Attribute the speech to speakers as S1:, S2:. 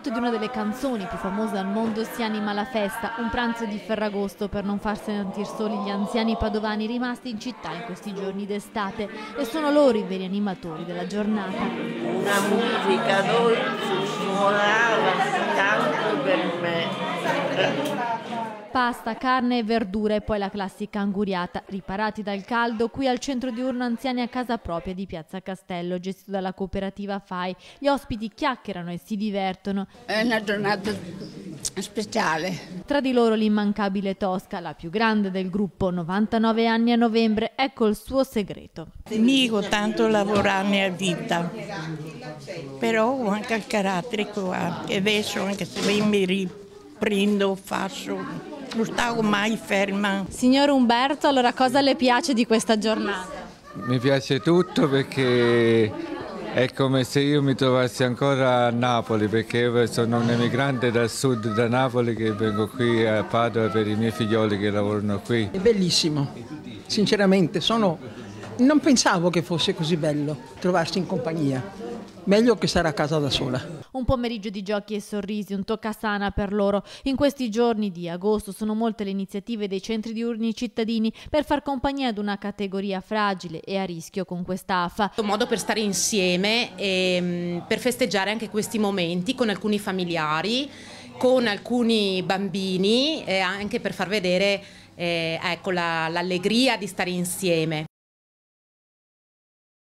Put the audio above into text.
S1: note di una delle canzoni più famose al mondo si anima la festa, un pranzo di Ferragosto per non far sentir soli gli anziani padovani rimasti in città in questi giorni d'estate, e sono loro i veri animatori della giornata.
S2: Una musica dolce suonava tanto per me.
S1: Pasta, carne e verdura e poi la classica anguriata. Riparati dal caldo, qui al centro diurno Anziani a casa propria di Piazza Castello, gestito dalla cooperativa FAI. Gli ospiti chiacchierano e si divertono.
S3: È una giornata speciale.
S1: Tra di loro l'immancabile Tosca, la più grande del gruppo, 99 anni a novembre. Ecco il suo segreto.
S4: Dico tanto lavorare a vita, però ho anche il carattere qua, che adesso anche se mi riprendo, faccio. Non stavo mai ferma.
S1: Signor Umberto, allora cosa le piace di questa giornata?
S5: Mi piace tutto perché è come se io mi trovassi ancora a Napoli, perché io sono un emigrante dal sud, da Napoli, che vengo qui a Padova per i miei figlioli che lavorano qui.
S6: È bellissimo, sinceramente, non pensavo che fosse così bello trovarsi in compagnia. Meglio che stare a casa da sola.
S1: Un pomeriggio di giochi e sorrisi, un toccasana per loro. In questi giorni di agosto sono molte le iniziative dei centri diurni cittadini per far compagnia ad una categoria fragile e a rischio con quest'AFA.
S7: Un modo per stare insieme e per festeggiare anche questi momenti con alcuni familiari, con alcuni bambini, e anche per far vedere l'allegria di stare insieme.